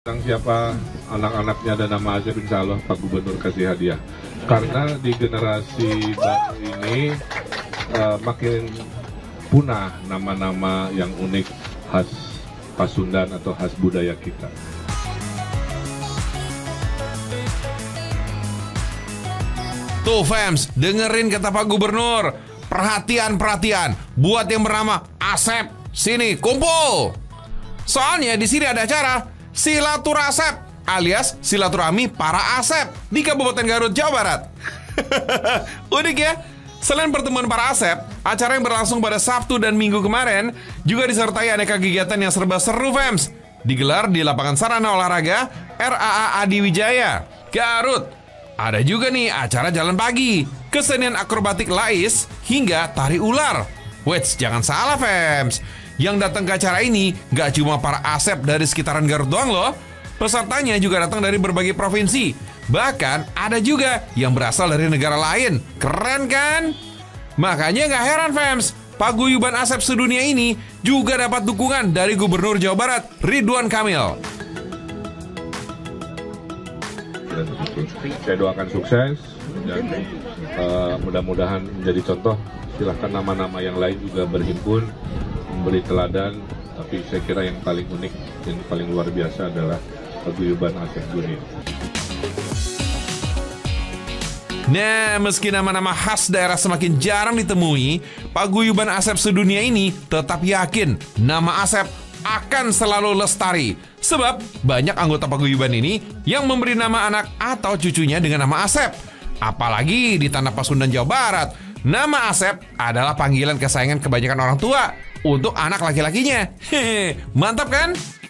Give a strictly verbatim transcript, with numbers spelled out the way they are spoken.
Tentang siapa anak-anaknya dan nama Asep, insya Allah Pak Gubernur kasih hadiah. Karena di generasi baru ini uh, makin punah nama-nama yang unik khas Pasundan atau khas budaya kita. Tuh fans, dengerin kata Pak Gubernur. Perhatian-perhatian buat yang bernama Asep. Sini, kumpul. Soalnya di sini ada acara Silaturasep alias silaturahmi para Asep di Kabupaten Garut, Jawa Barat. Unik ya? Selain pertemuan para Asep, acara yang berlangsung pada Sabtu dan Minggu kemarin juga disertai aneka kegiatan yang serba seru, fans. Digelar di lapangan sarana olahraga R A A Adi Wijaya, Garut. Ada juga nih acara jalan pagi, kesenian akrobatik lais, hingga tari ular. Wets, jangan salah fans. Yang datang ke acara ini gak cuma para Asep dari sekitaran Garut doang loh. Pesertanya juga datang dari berbagai provinsi. Bahkan ada juga yang berasal dari negara lain. Keren kan? Makanya gak heran fans, paguyuban Asep sedunia ini juga dapat dukungan dari Gubernur Jawa Barat Ridwan Kamil. Saya doakan sukses dan uh, mudah-mudahan menjadi contoh. Silahkan nama-nama yang lain juga berhimpun, memberi teladan, tapi saya kira yang paling unik, yang paling luar biasa adalah paguyuban Asep dunia. Nah, meski nama-nama khas daerah semakin jarang ditemui, paguyuban Asep sedunia ini tetap yakin nama Asep akan selalu lestari. Sebab banyak anggota paguyuban ini yang memberi nama anak atau cucunya dengan nama Asep. Apalagi di tanah Pasundan, Jawa Barat, nama Asep adalah panggilan kesayangan kebanyakan orang tua untuk anak laki-lakinya. Hehe, mantap kan?